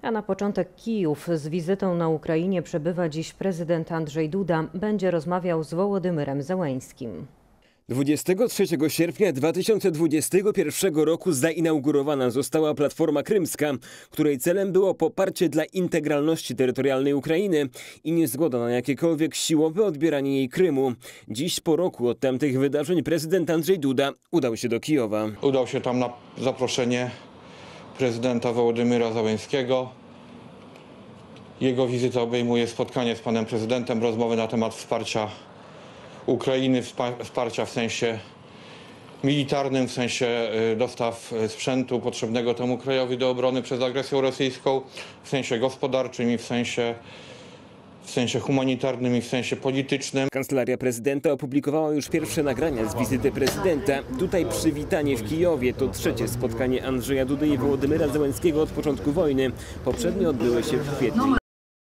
A na początek Kijów. Z wizytą na Ukrainie przebywa dziś prezydent Andrzej Duda. Będzie rozmawiał z Wołodymyrem Zełeńskim. 23 sierpnia 2021 roku zainaugurowana została Platforma Krymska, której celem było poparcie dla integralności terytorialnej Ukrainy i niezgoda na jakiekolwiek siłowe odbieranie jej Krymu. Dziś po roku od tamtych wydarzeń prezydent Andrzej Duda udał się do Kijowa. Udał się tam na zaproszenie prezydenta Wołodymyra Zełeńskiego. Jego wizyta obejmuje spotkanie z panem prezydentem, rozmowy na temat wsparcia Ukrainy, wsparcia w sensie militarnym, w sensie dostaw sprzętu potrzebnego temu krajowi do obrony przed agresją rosyjską, w sensie gospodarczym i w sensie humanitarnym i w sensie politycznym. Kancelaria prezydenta opublikowała już pierwsze nagrania z wizyty prezydenta. Tutaj przywitanie w Kijowie to trzecie spotkanie Andrzeja Dudy i Wołodymyra Zełeńskiego od początku wojny. Poprzednie odbyły się w kwietniu.